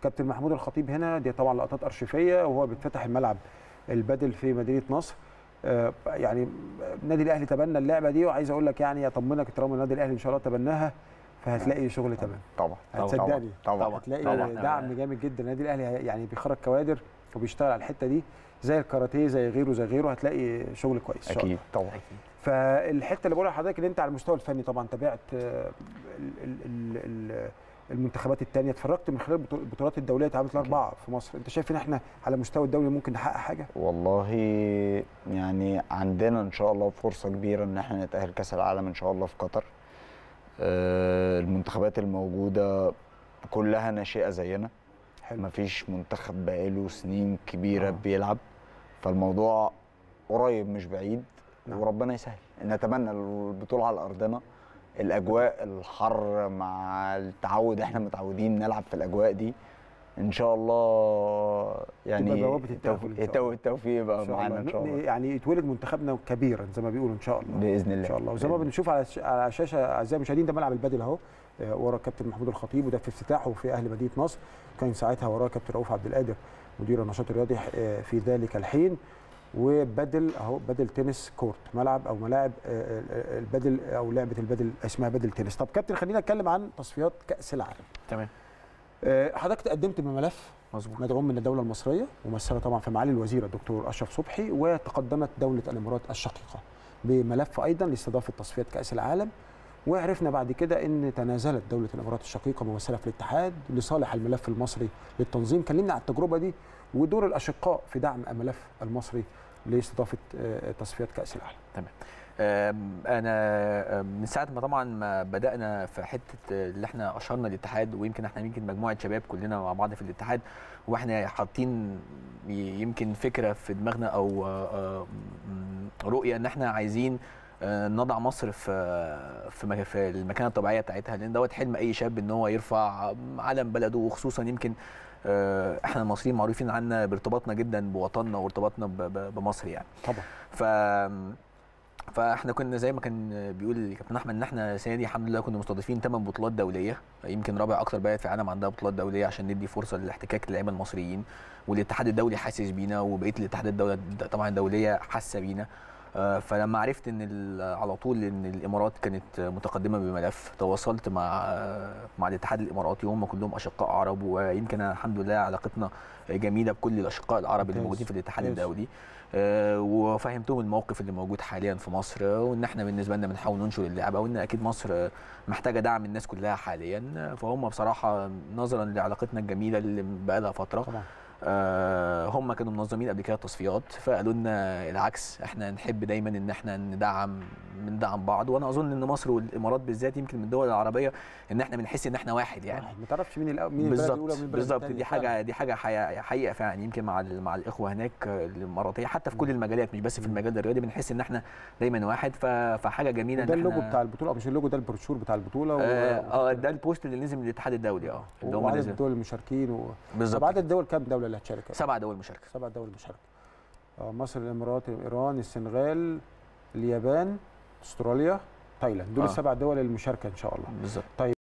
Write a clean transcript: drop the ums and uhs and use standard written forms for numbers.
كابتن محمود الخطيب هنا، دي طبعا لقطات ارشيفيه وهو بيفتتح الملعب البدل في مدينه نصر. يعني النادي الاهلي تبنى اللعبه دي، وعايز اقول لك يعني اطمنك طالما النادي الاهلي ان شاء الله تبناها فهتلاقي شغل تمام. طبعا هتصدقني طبعا هتلاقي طبعا دعم جامد جدا. النادي الاهلي يعني بيخرج كوادر وبيشتغل على الحته دي زي الكاراتيه زي غيره هتلاقي شغل كويس. اكيد طبعا. فالحته اللي بقول لحضرتك ان انت على المستوى الفني طبعا تابعت المنتخبات الثانيه، اتفرجت من خلال البطولات الدوليه، اتعملت 4 في مصر. انت شايف ان احنا على المستوى الدولي ممكن نحقق حاجه؟ والله يعني عندنا ان شاء الله فرصه كبيره ان احنا نتاهل كاس العالم ان شاء الله في قطر. المنتخبات الموجوده كلها ناشئه زينا، مفيش منتخب بقاله سنين كبيره بيلعب، فالموضوع قريب مش بعيد. وربنا يسهل. نتمنى البطوله على ارضنا، الاجواء الحر مع التعود، احنا متعودين نلعب في الاجواء دي ان شاء الله. يعني التوفيق يبقى معانا ان شاء الله. يعني يتولد منتخبنا كبيرا زي ما بيقولوا ان شاء الله باذن الله ان شاء الله. وزي ما بنشوف على الشاشه اعزائي المشاهدين، ده ملعب البدل اهو ورا الكابتن محمود الخطيب، وده في افتتاحه في اهل مدينه نصر. كان ساعتها وراه كابتن رؤوف عبد القادر مدير النشاط الرياضي في ذلك الحين. وبدل اهو بدل تنس كورت، ملعب او ملاعب البدل او لعبه البدل اسمها بدل تنس. طب كابتن خلينا نتكلم عن تصفيات كاس العالم. تمام. حضرتك تقدمت بملف مظبوط مدعوم من الدوله المصريه ممثله طبعا في معالي الوزير الدكتور اشرف صبحي، وتقدمت دوله الامارات الشقيقه بملف ايضا لاستضافه تصفيات كاس العالم. وعرفنا بعد كده ان تنازلت دوله الامارات الشقيقه ممثله في الاتحاد لصالح الملف المصري للتنظيم. كلمنا عن التجربه دي ودور الاشقاء في دعم الملف المصري لاستضافه تصفيات كاس العالم. تمام. انا من ساعه ما طبعا ما بدانا في حته اللي احنا اشرنا الاتحاد، ويمكن احنا مجموعه شباب كلنا مع بعض في الاتحاد، واحنا حاطين يمكن فكره في دماغنا او رؤيه ان احنا عايزين نضع مصر في المكانه الطبيعيه بتاعتها، لان دوت حلم اي شاب ان هو يرفع علم بلده. وخصوصا يمكن احنا المصريين معروفين عنا بارتباطنا جدا بوطننا وارتباطنا بمصر يعني. طبعا. فاحنا كنا زي ما كان بيقول كابتن احمد ان احنا السنه دي الحمد لله كنا مستضيفين 8 بطولات دوليه، يمكن رابع اكتر بلد في العالم عندها بطولات دوليه، عشان ندي فرصه للاحتكاك للاعيبه المصريين. والاتحاد الدولي حاسس بينا، وبقيه الاتحاد الدولي طبعا الدوليه حاسه بينا. فلما عرفت ان على طول ان الامارات كانت متقدمه بملف، تواصلت مع الاتحاد الاماراتي، وهم كلهم اشقاء عرب، ويمكن الحمد لله علاقتنا جميله بكل الاشقاء العرب اللي موجودين في الاتحاد الدولي. وفهمتهم الموقف اللي موجود حاليا في مصر، وان احنا بالنسبه لنا بنحاول ننشر اللعبه، وان اكيد مصر محتاجه دعم الناس كلها حاليا. فهم بصراحه نظرا لعلاقتنا الجميله اللي بقى لها فتره طبعا. هم كانوا منظمين قبل كده التصفيات، فقالوا لنا العكس، احنا نحب دايما ان احنا ندعم بعض. وانا اظن ان مصر والامارات بالذات يمكن من الدول العربيه ان احنا بنحس ان احنا واحد يعني. ما تعرفش مين البلد الاولى ومين البلد بالظبط. دي حاجه حقيقه فعلا. يمكن مع الاخوه هناك الاماراتيه حتى في كل المجالات، مش بس في المجال الرياضي، بنحس ان احنا دايما واحد. فحاجه جميله. ده اللوجو بتاع البطوله، مش اللوجو، ده البروشور بتاع البطوله. ده البوست اللي نزل من الاتحاد الدولي اللي هم عدد الدول المشاركين بالظبط. عدد الدول كام دوله اللي هتشارك؟ 7 دول مشاركه. 7 دول مشاركه. مصر، الامارات، ايران، السنغال، اليابان، استراليا، تايلاند. دول ال7 دول المشاركه ان شاء الله. بالظبط. طيب